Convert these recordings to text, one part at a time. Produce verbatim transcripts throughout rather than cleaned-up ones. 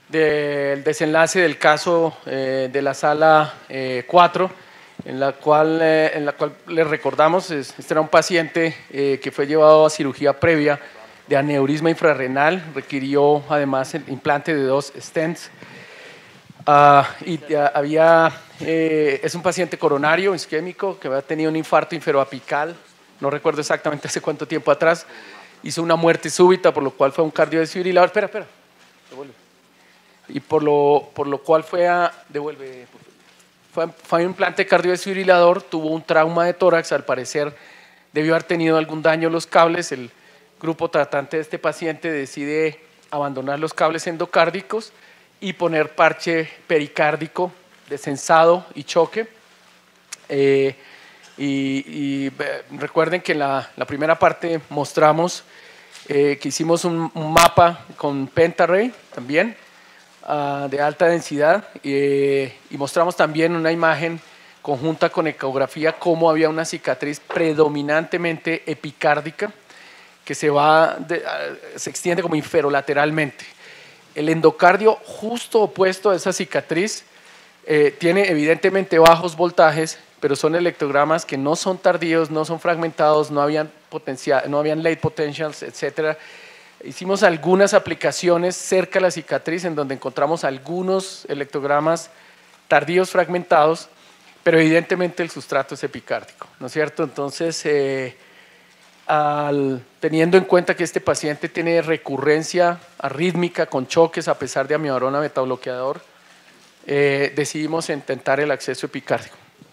del desenlace del caso eh, de la sala eh, cuatro, en la cual, eh, en la cual les recordamos, este era un paciente eh, que fue llevado a cirugía previa de aneurisma infrarrenal, requirió además el implante de dos stents. Uh, y uh, había, eh, es un paciente coronario isquémico que había tenido un infarto inferoapical, no recuerdo exactamente hace cuánto tiempo atrás, hizo una muerte súbita, por lo cual fue a un cardiodesfibrilador. Espera, espera, devuelve. Y por lo, por lo cual fue a, devuelve, fue, fue a un implante cardiodesfibrilador, tuvo un trauma de tórax, al parecer debió haber tenido algún daño en los cables. El grupo tratante de este paciente decide abandonar los cables endocárdicos y poner parche pericárdico desensado y choque. Eh, y, y recuerden que en la, la primera parte mostramos eh, que hicimos un, un mapa con Pentaray también, uh, de alta densidad, eh, y mostramos también una imagen conjunta con ecografía cómo había una cicatriz predominantemente epicárdica que se, va de, uh, se extiende como inferolateralmente. El endocardio justo opuesto a esa cicatriz eh, tiene evidentemente bajos voltajes, pero son electrogramas que no son tardíos, no son fragmentados, no habían, potencial, no habían late potentials, etcétera. Hicimos algunas aplicaciones cerca de la cicatriz en donde encontramos algunos electrogramas tardíos fragmentados, pero evidentemente el sustrato es epicárdico, ¿no es cierto? Entonces, eh, Al, teniendo en cuenta que este paciente tiene recurrencia arrítmica con choques a pesar de amiodarona betabloqueador, eh, decidimos intentar el acceso epicárdico.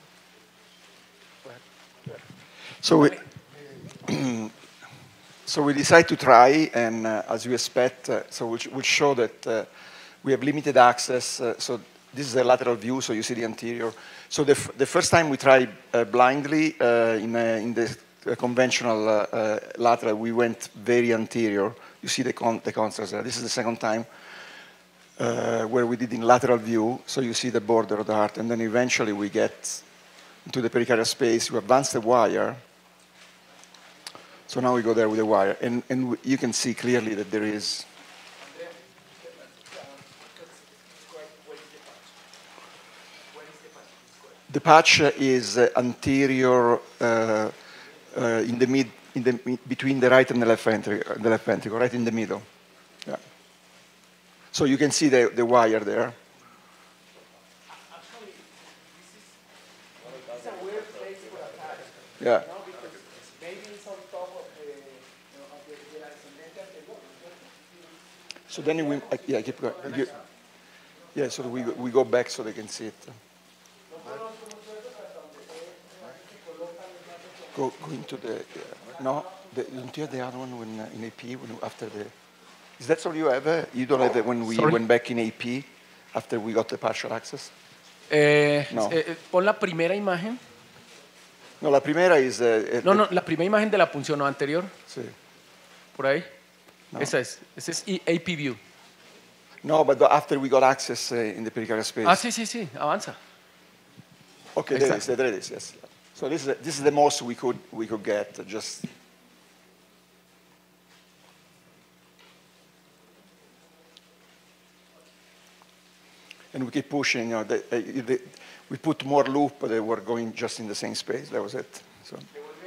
So we, so we decide to try, and uh, as you expect, uh, so we'll, we'll show that uh, we have limited access. Uh, so this is the lateral view, so you see the anterior. So the, f the first time we tried uh, blindly uh, in, uh, in the A conventional uh, uh, lateral, we went very anterior. You see the, con the contrast there. This is the second time uh, where we did in lateral view. So you see the border of the heart. And then eventually we get into the pericardial space. We advance the wire. So now we go there with the wire. And, and you can see clearly that there is the patch is uh, anterior uh, Uh, in the mid, in the between the right and the left ventricle, the left ventricle, right in the middle. Yeah. So you can see the the wire there. Actually, this is a weird place for a patch. Yeah. You know, because maybe it's on top of the, you know, of the, the ascendente anterior. So then we, uh, yeah, keep going. You, yeah, so we we go back so they can see it. Go, go into the, uh, no, the, don't you have the other one when, uh, in A P, when, after the, is that all you have? Uh, you don't have it when we Sorry? went back in A P, after we got the partial access? Eh, no. eh, pon la primera imagen. No, la primera es... Uh, no, no, la primera imagen de la punción no anterior. Sí. Por ahí. No. Esa es, esa es A P view. No, but after we got access uh, in the pericardial space. Ah, sí, sí, sí, avanza. Okay, there it is, there it is, yes. So this is, the, this is the most we could, we could get, just... And we keep pushing, you know, the, uh, the, we put more loop, but they were going just in the same space, that was it. So.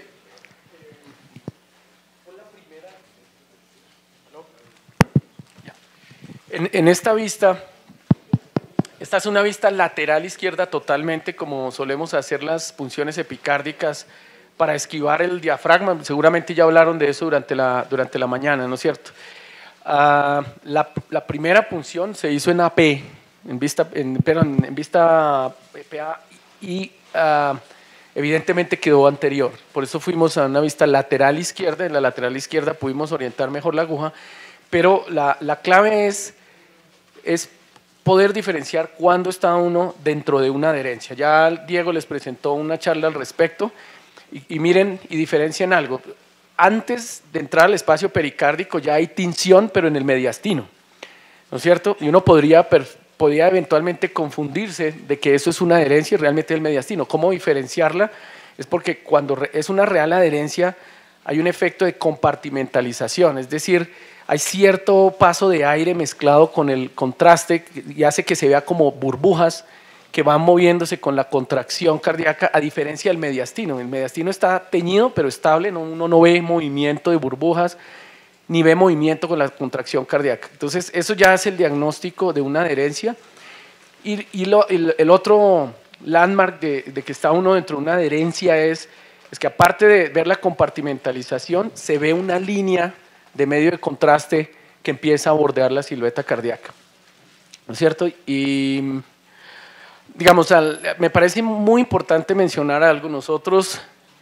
En, en esta vista, esta es una vista lateral izquierda totalmente, como solemos hacer las punciones epicárdicas para esquivar el diafragma. Seguramente ya hablaron de eso durante la, durante la mañana, ¿no es cierto? Uh, la, la primera punción se hizo en A P, en vista, en, perdón, en vista P A, y uh, evidentemente quedó anterior. Por eso fuimos a una vista lateral izquierda. En la lateral izquierda pudimos orientar mejor la aguja, pero la, la clave es, es poder diferenciar cuándo está uno dentro de una adherencia. Ya Diego les presentó una charla al respecto y, y miren y diferencian algo. Antes de entrar al espacio pericárdico ya hay tinción, pero en el mediastino, ¿no es cierto? Y uno podría, podría eventualmente confundirse de que eso es una adherencia y realmente es el mediastino. ¿Cómo diferenciarla? Es porque cuando es una real adherencia hay un efecto de compartimentalización, es decir, hay cierto paso de aire mezclado con el contraste y hace que se vea como burbujas que van moviéndose con la contracción cardíaca, a diferencia del mediastino. El mediastino está teñido pero estable, no, uno no ve movimiento de burbujas, ni ve movimiento con la contracción cardíaca. Entonces, eso ya es el diagnóstico de una adherencia. Y, y lo, el, el otro landmark de, de que está uno dentro de una adherencia es, es que aparte de ver la compartimentalización, se ve una línea de medio de contraste que empieza a bordear la silueta cardíaca, ¿no es cierto? Y, digamos, al, me parece muy importante mencionar algo. Nosotros,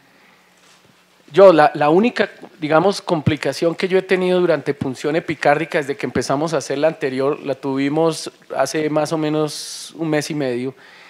yo, la, la única, digamos, complicación que yo he tenido durante punción epicárdica desde que empezamos a hacer la anterior, la tuvimos hace más o menos un mes y medio,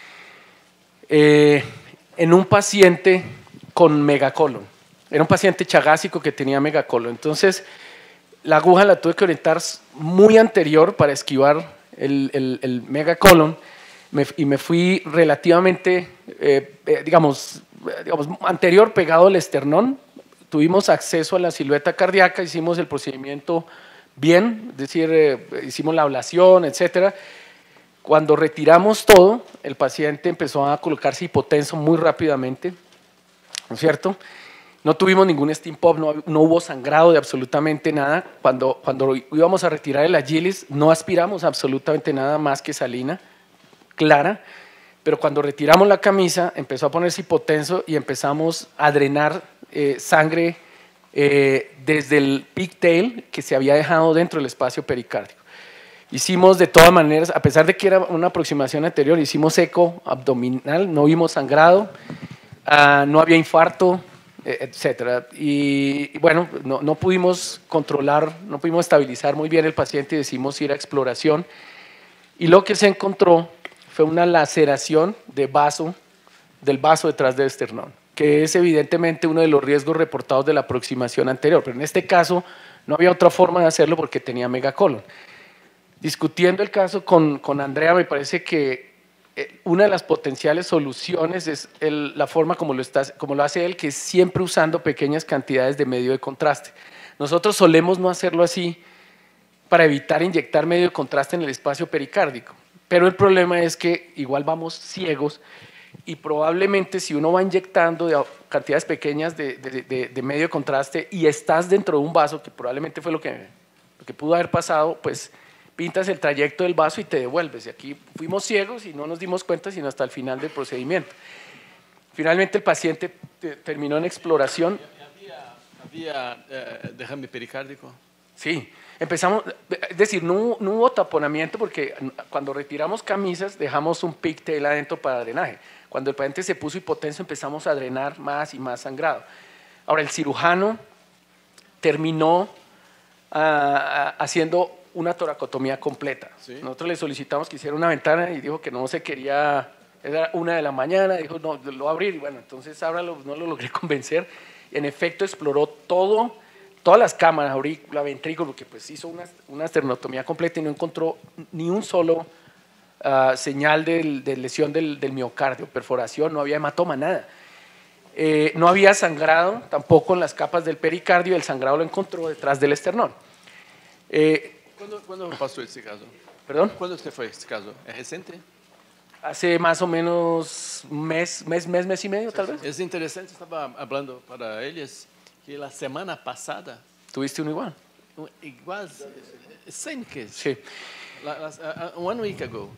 eh, en un paciente con megacolon. Era un paciente chagásico que tenía megacolon. Entonces, la aguja la tuve que orientar muy anterior para esquivar el, el, el megacolon me, y me fui relativamente, eh, eh, digamos, digamos, anterior pegado al esternón. Tuvimos acceso a la silueta cardíaca, hicimos el procedimiento bien, es decir, eh, hicimos la ablación, etcétera. Cuando retiramos todo, el paciente empezó a colocarse hipotenso muy rápidamente, ¿no es cierto? No tuvimos ningún stim pop, no, no hubo sangrado de absolutamente nada. Cuando, cuando íbamos a retirar el Agilis, no aspiramos absolutamente nada más que salina clara, pero cuando retiramos la camisa, empezó a ponerse hipotenso y empezamos a drenar eh, sangre eh, desde el pigtail que se había dejado dentro del espacio pericárdico. Hicimos de todas maneras, a pesar de que era una aproximación anterior, hicimos eco abdominal, no vimos sangrado, uh, no había infarto, etcétera. Y, y bueno, no, no pudimos controlar, no pudimos estabilizar muy bien el paciente y decidimos ir a exploración. Y lo que se encontró fue una laceración de vaso, del vaso detrás del esternón, que es evidentemente uno de los riesgos reportados de la aproximación anterior. Pero en este caso no había otra forma de hacerlo porque tenía megacolon. Discutiendo el caso con, con Andrea, me parece que una de las potenciales soluciones es el, la forma como lo, está, como lo hace él, que es siempre usando pequeñas cantidades de medio de contraste. Nosotros solemos no hacerlo así para evitar inyectar medio de contraste en el espacio pericárdico, pero el problema es que igual vamos ciegos y probablemente si uno va inyectando de cantidades pequeñas de, de, de, de medio de contraste y estás dentro de un vaso, que probablemente fue lo que, lo que pudo haber pasado, pues pintas el trayecto del vaso y te devuelves. Y aquí fuimos ciegos y no nos dimos cuenta sino hasta el final del procedimiento. Finalmente el paciente terminó en exploración. ¿Había, había eh, derrame pericárdico? Sí, empezamos, es decir, no, no hubo taponamiento porque cuando retiramos camisas dejamos un pigtail adentro para drenaje. Cuando el paciente se puso hipotenso empezamos a drenar más y más sangrado. Ahora el cirujano terminó uh, haciendo una toracotomía completa. ¿Sí? Nosotros le solicitamos que hiciera una ventana y dijo que no se quería, era una de la mañana, dijo no, lo voy a abrir y bueno, entonces ábralo, no lo logré convencer. En efecto exploró todo, todas las cámaras, aurícula, ventrículo, porque pues hizo una, una esternotomía completa y no encontró ni un solo uh, señal de, de lesión del, del miocardio, perforación, no había hematoma, nada. Eh, no había sangrado tampoco en las capas del pericardio, el sangrado lo encontró detrás del esternón. Eh, ¿Cuándo, ¿Cuándo pasó este caso? ¿Perdón? ¿Cuándo usted fue este caso? ¿Es reciente? Hace más o menos un mes, mes, mes, mes y medio, sí, tal vez. Es interesante, estaba hablando para ellos que la semana pasada... ¿Tuviste uno igual? Igual, same case. Sí. La, la, uh, one week ago.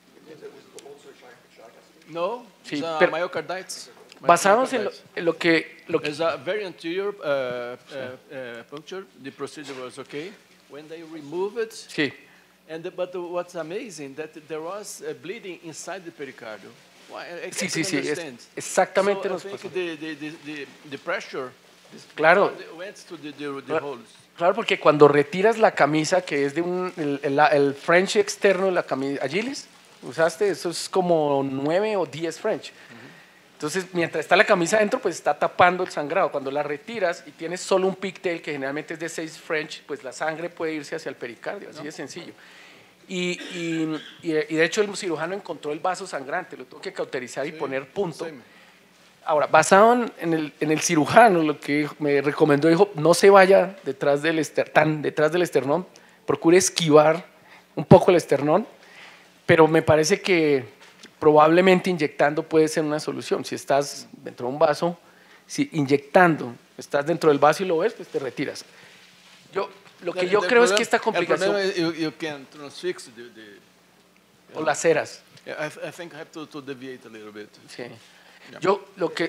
No, sí, it's, uh, pero myocarditis. Basados en lo, en lo que... Lo que It's a very anterior uh, sí. uh, uh, puncture. The procedure was okay. When they remove it, sí. and the, but the, what's amazing that there was a bleeding inside the pericardium. Well, I, I sí, sí, sí, es exactamente. So nos pasó. The, the, the, the pressure claro. went to the, the, the claro, holes. Claro, porque cuando retiras la camisa, que es de un, el, el, el French externo de la camisa, Agilis, usaste, eso es como nueve o diez French. Entonces, mientras está la camisa adentro, pues está tapando el sangrado. Cuando la retiras y tienes solo un pigtail, que generalmente es de seis French, pues la sangre puede irse hacia el pericardio, así ¿no? de sencillo. Y, y, y de hecho el cirujano encontró el vaso sangrante, lo tuvo que cauterizar y sí, poner punto. Sí. Ahora, basado en, en, el, en el cirujano, lo que me recomendó, dijo, no se vaya detrás del ester, tan detrás del esternón, procure esquivar un poco el esternón, pero me parece que probablemente inyectando puede ser una solución. Si estás dentro de un vaso, si inyectando, estás dentro del vaso y lo ves, pues te retiras. Yo, lo que yo creo es que esta complicación... El problema es you, you can transfix the, the, o las ceras. Yeah, I, I think I have to, to deviate a little bit. Sí. Yo lo que...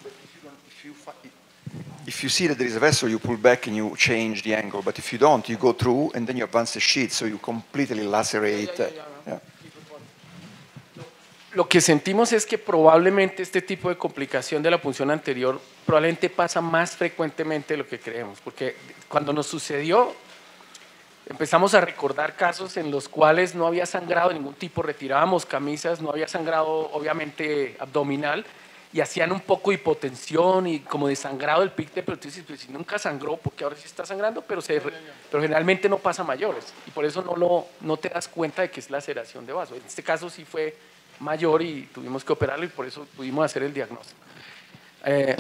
If you see that there is a vessel, you pull back and you change the angle. But if you don't, you go through and then you advance the sheet, so you completely lacerate. Uh, yeah. Lo que sentimos es que probablemente este tipo de complicación de la punción anterior probablemente pasa más frecuentemente de lo que creemos, porque cuando nos sucedió empezamos a recordar casos en los cuales no había sangrado de ningún tipo, retirábamos camisas, no había sangrado obviamente abdominal y hacían un poco de hipotensión y como de sangrado del picte, pero tú dices, pues si nunca sangró, porque ahora sí está sangrando, pero, se, pero generalmente no pasa a mayores y por eso no, lo, no te das cuenta de que es laceración de vaso. En este caso sí fue mayor y tuvimos que operarlo y por eso pudimos hacer el diagnóstico. Eh,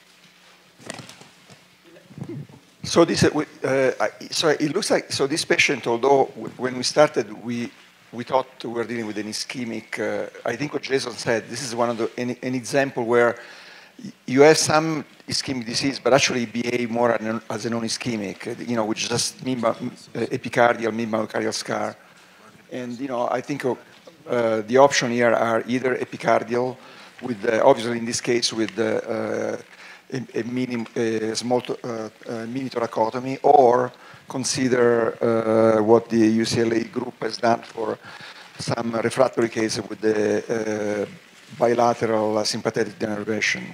So this, uh, uh, so it looks like, so this patient, although when we started, we we thought we were dealing with an ischemic. Uh, I think what Jason said, this is one of the an, an example where you have some ischemic disease, but actually behave more as a non-ischemic. You know, which just mean uh, epicardial, mean myocardial scar, and you know, I think uh, the option here are either epicardial, with uh, obviously in this case with the uh, A, a, mini, a small uh, uh, mini thoracotomy, or consider uh, what the U C L A group has done for some refractory cases with the uh, bilateral uh, sympathetic denervation.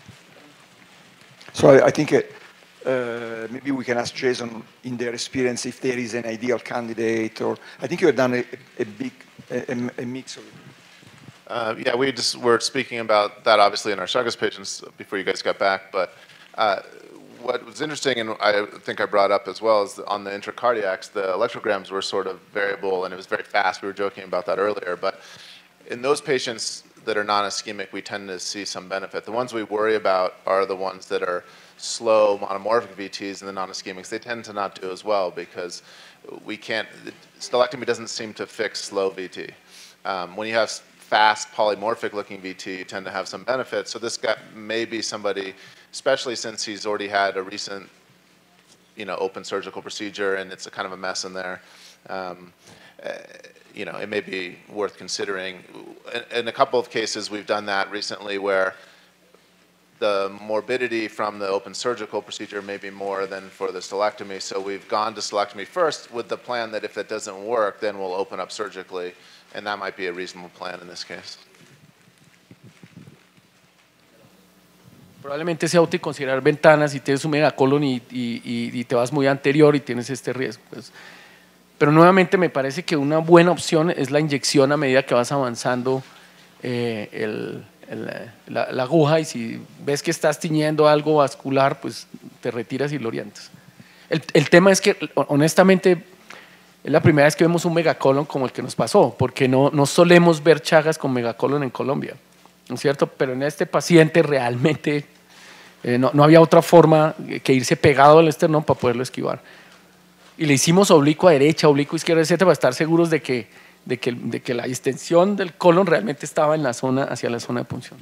So I, I think it, uh, maybe we can ask Jason, in their experience, if there is an ideal candidate, or I think you have done a, a big a, a mix of it. Uh, yeah, we just were speaking about that obviously in our Chagas patients before you guys got back, but uh, what was interesting, and I think I brought up as well, is on the intracardiacs, the electrograms were sort of variable and it was very fast. We were joking about that earlier, but in those patients that are non-ischemic, we tend to see some benefit. The ones we worry about are the ones that are slow monomorphic V Ts and the non-ischemics. They tend to not do as well because we can't, stelectomy doesn't seem to fix slow V T. Um, when you have fast polymorphic looking V T, you tend to have some benefit. So this guy may be somebody, especially since he's already had a recent, you know, open surgical procedure and it's a kind of a mess in there. Um, uh, you know, it may be worth considering. In, in a couple of cases, we've done that recently where the morbidity from the open surgical procedure may be more than for the stelectomy. So we've gone to stelectomy first with the plan that if it doesn't work, then we'll open up surgically. And that might be a reasonable plan in this case. Probablemente sea útil considerar ventanas si tienes un megacolon y, y, y te vas muy anterior y tienes este riesgo. Pues, pero nuevamente me parece que una buena opción es la inyección a medida que vas avanzando eh, el, el, la, la aguja, y si ves que estás tiñendo algo vascular, pues te retiras y lo orientas. El, el tema es que honestamente es la primera vez que vemos un megacolon como el que nos pasó, porque no, no solemos ver Chagas con megacolon en Colombia, ¿no es cierto? Pero en este paciente realmente eh, no, no había otra forma que irse pegado al esternón para poderlo esquivar. Y le hicimos oblicuo a derecha, oblicuo a izquierda, etcétera, para estar seguros de que, de, que, de que la extensión del colon realmente estaba en la zona, hacia la zona de punción.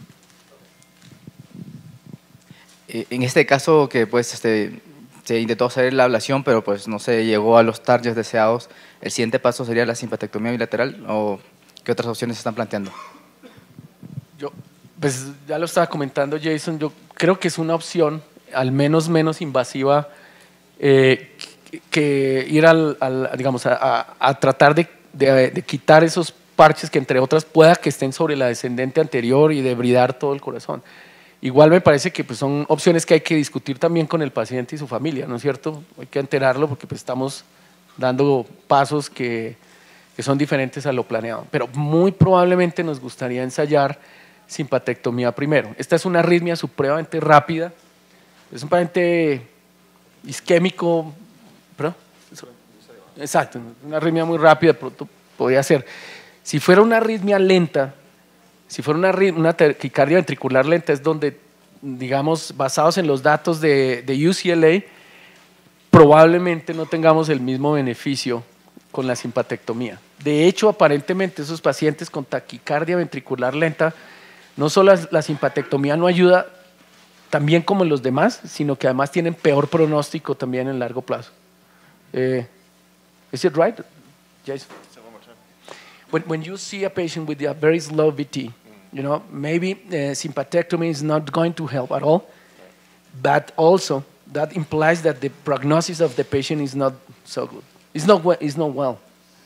En este caso que pues este se intentó hacer la ablación, pero pues no se llegó a los targets deseados. ¿El siguiente paso sería la simpatectomía bilateral o qué otras opciones se están planteando? Yo, pues ya lo estaba comentando Jason, yo creo que es una opción al menos menos invasiva eh, que, que ir al, al, digamos, a, a, a tratar de, de, de quitar esos parches que entre otras pueda que estén sobre la descendente anterior y debridar todo el corazón. Igual me parece que pues, son opciones que hay que discutir también con el paciente y su familia, ¿no es cierto? Hay que enterarlo porque pues, estamos dando pasos que, que son diferentes a lo planeado. Pero muy probablemente nos gustaría ensayar simpatectomía primero. Esta es una arritmia supremamente rápida, es un paciente isquémico, ¿perdón? Exacto, una arritmia muy rápida, pronto podría ser. Si fuera una arritmia lenta, si fuera una, una taquicardia ventricular lenta, es donde digamos, basados en los datos de, de U C L A, probablemente no tengamos el mismo beneficio con la simpatectomía. De hecho, aparentemente esos pacientes con taquicardia ventricular lenta, no solo la simpatectomía no ayuda también como los demás, sino que además tienen peor pronóstico también en largo plazo. Eh, is it right, Jason? When, when you see a patient with a very slow V T, you know, maybe uh, sympathectomy is not going to help at all, but also that implies that the prognosis of the patient is not so good. It's not, we it's not well.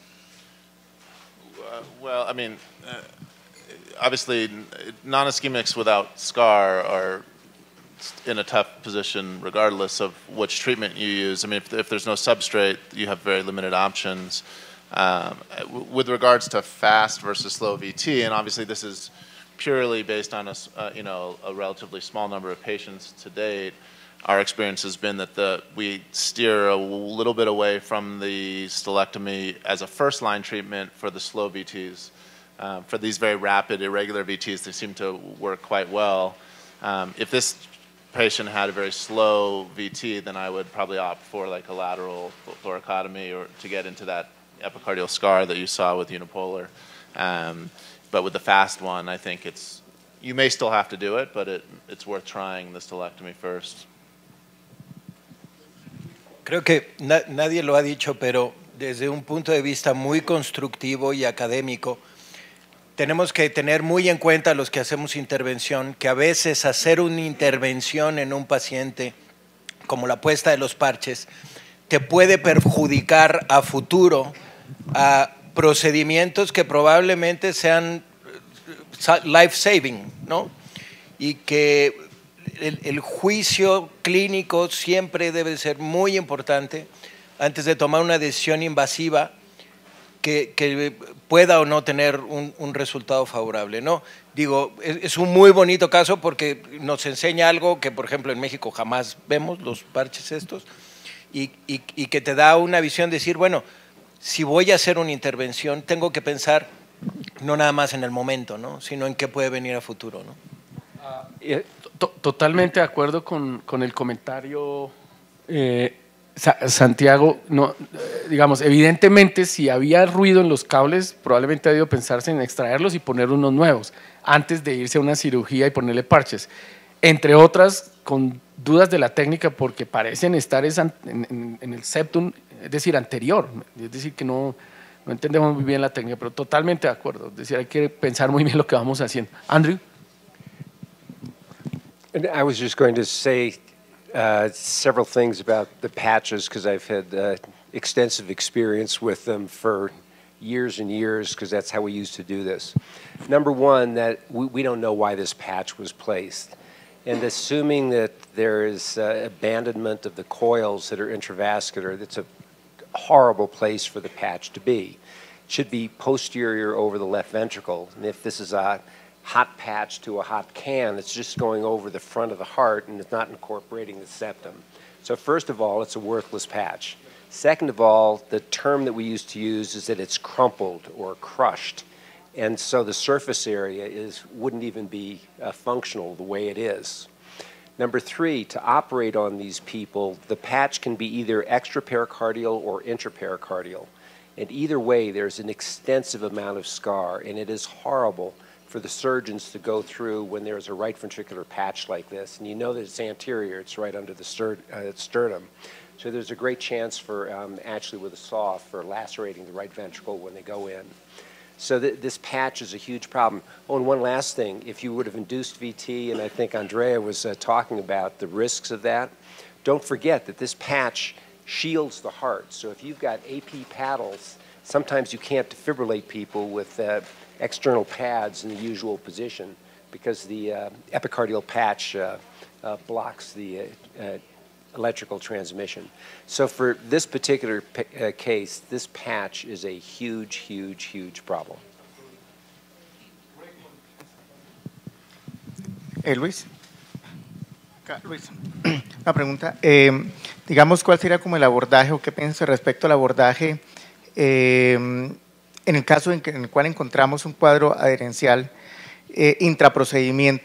Uh, well, I mean, uh, obviously, non-ischemics without scar are in a tough position regardless of which treatment you use. I mean, if, if there's no substrate, you have very limited options. Um, with regards to fast versus slow V T, and obviously this is purely based on a, uh, you know, a relatively small number of patients to date, our experience has been that the, we steer a little bit away from the stelectomy as a first-line treatment for the slow V Ts. Um, for these very rapid, irregular V Ts, they seem to work quite well. Um, if this patient had a very slow V T, then I would probably opt for like a lateral thoracotomy or to get into that epicardial scar that you saw with unipolar. Um, but with the fast one, I think it's, you may still have to do it, but it, it's worth trying the stelectomy first. Creo que na nadie lo ha dicho, pero desde un punto de vista muy constructivo y académico, tenemos que tener muy en cuenta los que hacemos intervención, que a veces hacer una intervención en un paciente, como la puesta de los parches, te puede perjudicar a futuro a procedimientos que probablemente sean life-saving, ¿no? Y que el, el juicio clínico siempre debe ser muy importante antes de tomar una decisión invasiva que, que pueda o no tener un, un resultado favorable, ¿no? Digo, es, es un muy bonito caso porque nos enseña algo que, por ejemplo, en México jamás vemos, los parches estos, y, y, y que te da una visión de decir, bueno, si voy a hacer una intervención, tengo que pensar no nada más en el momento, ¿no? Sino en qué puede venir a futuro, ¿no? Uh, totalmente de acuerdo con, con el comentario, eh, Sa Santiago. No, digamos, evidentemente, si había ruido en los cables, probablemente ha debido pensarse en extraerlos y poner unos nuevos antes de irse a una cirugía y ponerle parches. Entre otras, con dudas de la técnica, porque parecen estar en, en, en el septum, es decir, anterior. Es decir, que no, no entendemos muy bien la técnica, pero totalmente de acuerdo. Es decir, hay que pensar muy bien lo que vamos haciendo. Andrew? And I was just going to say uh, several things about the patches, because I've had uh, extensive experience with them for years and years, because that's how we used to do this. Number one, that we, we don't know why this patch was placed. And assuming that there is uh, abandonment of the coils that are intravascular, that's a horrible place for the patch to be. It should be posterior over the left ventricle. And if this is a hot patch to a hot can, it's just going over the front of the heart and it's not incorporating the septum. So first of all, it's a worthless patch. Second of all, the term that we used to use is that it's crumpled or crushed. And so the surface area is, wouldn't even be uh, functional the way it is. Number three, to operate on these people, the patch can be either extrapericardial or intrapericardial. And either way, there's an extensive amount of scar, and it is horrible for the surgeons to go through when there's a right ventricular patch like this. And you know that it's anterior, it's right under the ster uh, sternum. So there's a great chance for, um, actually with a saw, for lacerating the right ventricle when they go in. So th this patch is a huge problem. Oh, and one last thing, if you would have induced V T, and I think Andrea was uh, talking about the risks of that, don't forget that this patch shields the heart. So if you've got A P paddles, sometimes you can't defibrillate people with uh, external pads in the usual position because the uh, epicardial patch uh, uh, blocks the uh, uh, electrical transmission. So for this particular uh, case, this patch is a huge, huge, huge problem. Eh, Luis. Luis, una pregunta. Eh, digamos, ¿cuál sería como el abordaje o qué piensas respecto al abordaje eh, en el caso en, que, en el cual encontramos un cuadro adherencial eh, intraprocedimiento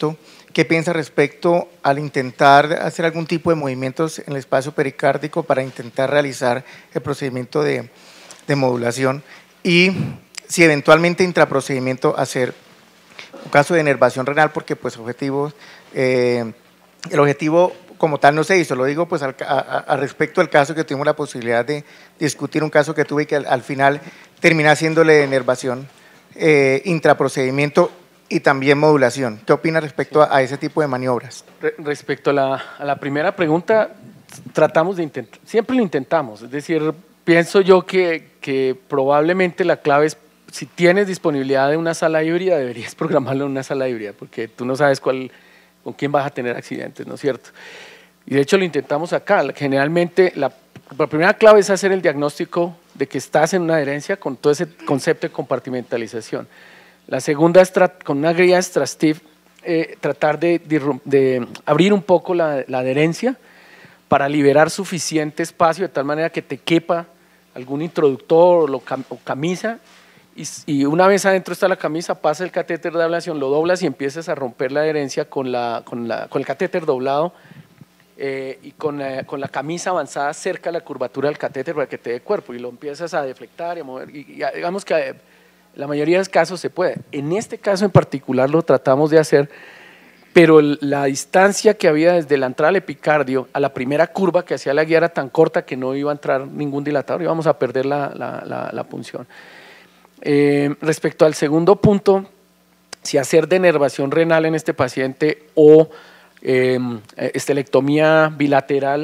¿qué piensa respecto al intentar hacer algún tipo de movimientos en el espacio pericárdico para intentar realizar el procedimiento de, de modulación? Y si eventualmente intraprocedimiento hacer un caso de inervación renal, porque pues objetivos, eh, el objetivo como tal no se hizo, lo digo pues al, a, a respecto al caso que tuvimos la posibilidad de discutir, un caso que tuve que al, al final termina haciéndole de inervación, eh, intraprocedimiento y también modulación. ¿Qué opina respecto a, a ese tipo de maniobras? Re- respecto a la, a la primera pregunta, tratamos de intentar, siempre lo intentamos, es decir, pienso yo que, que probablemente la clave es, si tienes disponibilidad de una sala híbrida, deberías programarlo en una sala híbrida, porque tú no sabes cuál, con quién vas a tener accidentes, ¿no es cierto? Y de hecho lo intentamos acá. Generalmente la, la primera clave es hacer el diagnóstico de que estás en una adherencia con todo ese concepto de compartimentalización. La segunda es con una guía extractive, eh, tratar de, de, de abrir un poco la, la adherencia para liberar suficiente espacio de tal manera que te quepa algún introductor o, lo, o camisa, y, y una vez adentro está la camisa, pasa el catéter de ablación, lo doblas y empiezas a romper la adherencia con, la, con, la, con el catéter doblado eh, y con, eh, con la camisa avanzada cerca de la curvatura del catéter para que te dé cuerpo, y lo empiezas a deflectar y a mover, y, y digamos que eh, la mayoría de los casos se puede. En este caso en particular lo tratamos de hacer, pero el, la distancia que había desde la entrada al epicardio a la primera curva que hacía la guía era tan corta que no iba a entrar ningún dilatador, íbamos a perder la, la, la, la punción. Eh, respecto al segundo punto, si hacer denervación renal en este paciente o eh, estelectomía bilateral,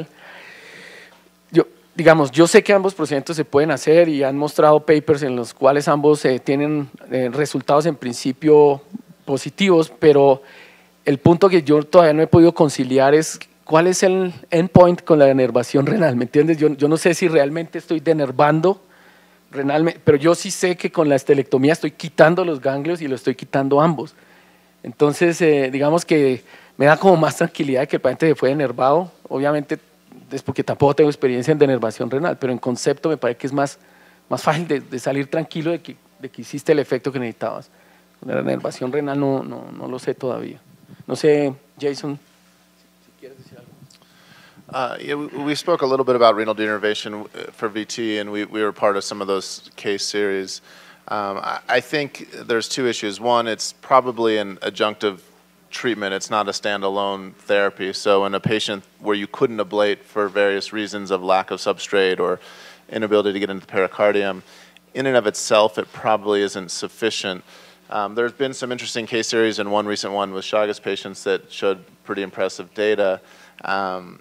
yo, digamos, yo sé que ambos procedimientos se pueden hacer y han mostrado papers en los cuales ambos eh, tienen eh, resultados en principio positivos, pero el punto que yo todavía no he podido conciliar es cuál es el endpoint con la denervación renal, ¿me entiendes? Yo, yo no sé si realmente estoy denervando renalmente, pero yo sí sé que con la estelectomía estoy quitando los ganglios y lo estoy quitando ambos. Entonces, eh, digamos que me da como más tranquilidad de que el paciente se fue denervado. Obviamente es porque tampoco tengo experiencia en denervación renal, pero en concepto me parece que es más, más fácil de, de salir tranquilo de que, de que hiciste el efecto que necesitabas. Con la denervación renal no, no, no lo sé todavía. No sé, Jason, si quieres decir algo. Uh, yeah, we, we spoke a little bit about renal denervation for V T, and we, we were part of some of those case series. Um, I, I think there's two issues. One, it's probably an adjunctive treatment. It's not a standalone therapy. So in a patient where you couldn't ablate for various reasons of lack of substrate or inability to get into the pericardium, in and of itself, it probably isn't sufficient. Um, there's been some interesting case series, and one recent one with Chagas patients that showed pretty impressive data. Um,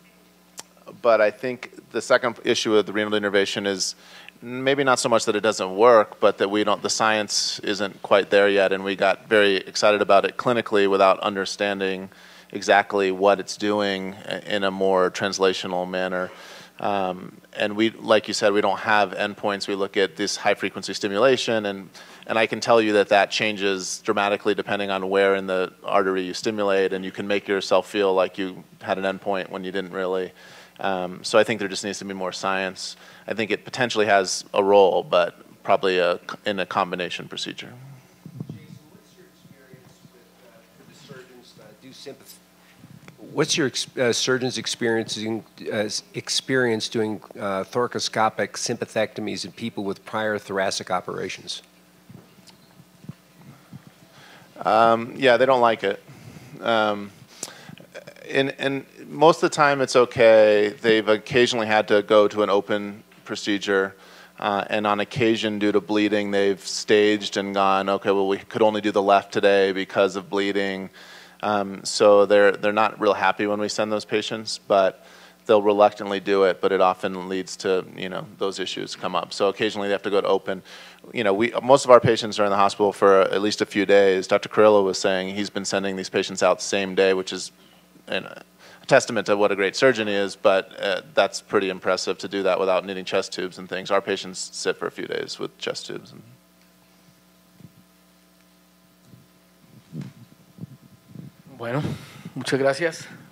But I think the second issue with the renal denervation is maybe not so much that it doesn't work, but that we don't, the science isn't quite there yet, and we got very excited about it clinically without understanding exactly what it's doing in a more translational manner. Um, and we, like you said, we don't have endpoints. We look at this high-frequency stimulation, and, and I can tell you that that changes dramatically depending on where in the artery you stimulate, and you can make yourself feel like you had an endpoint when you didn't really. Um, so I think there just needs to be more science. I think it potentially has a role, but probably a, in a combination procedure. Jason, what's your experience with uh, the surgeons uh, do sympathy? What's your ex uh, surgeons experiencing uh, experience doing uh, thoracoscopic sympathectomies in people with prior thoracic operations? Um, yeah, they don't like it. Um, and, and most of the time it's okay. They've occasionally had to go to an open procedure, uh, and on occasion due to bleeding they've staged and gone, okay, well we could only do the left today because of bleeding. Um, so they're, they're not real happy when we send those patients, but they'll reluctantly do it, but it often leads to, you know, those issues come up. So occasionally they have to go to open. You know, we, most of our patients are in the hospital for at least a few days. Doctor Carrillo was saying he's been sending these patients out the same day, which is and a testament to what a great surgeon he is, but uh, that's pretty impressive to do that without needing chest tubes and things. Our patients sit for a few days with chest tubes. And bueno, muchas gracias.